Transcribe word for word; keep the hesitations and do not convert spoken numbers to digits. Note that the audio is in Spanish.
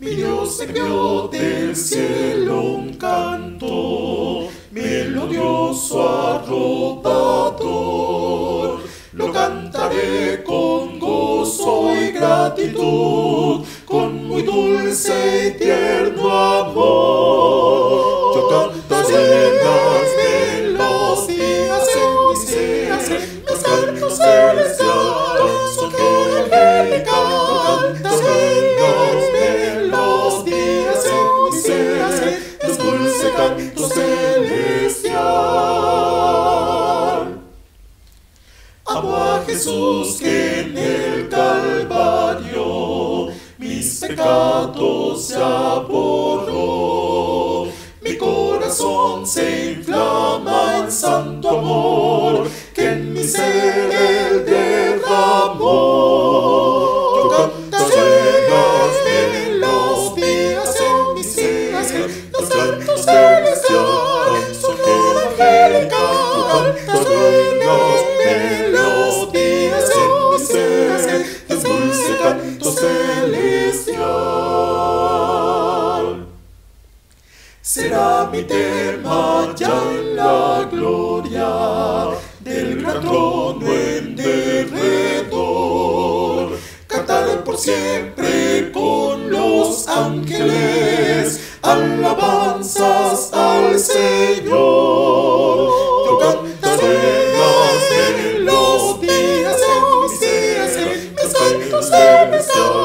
Mi Dios envió del cielo un canto melodioso arrobador. Lo cantaré con gozo y gratitud, con muy dulce y tierno amor. Yo cantaré las melodías en mis días, en mis cantos celestiales, son angelical. Cantaré las melodías en mis días, es dulce canto celestial. Amo a Jesús que en el Calvario mis pecados ya borró. Mi corazón se inflama en santo amor que en mi ser Él derramó. Yo cantaré las melodías en mis días, los cantos celestiales son angelical. Cantaré las melodías en mis días, es dulce canto celestial. Será mi tema ya en la gloria del gran trono en derredor. Cantaré por siempre con los ángeles alabanzas al Señor. Yo cantaré las melodías en mis días, en mis cantos celestiales.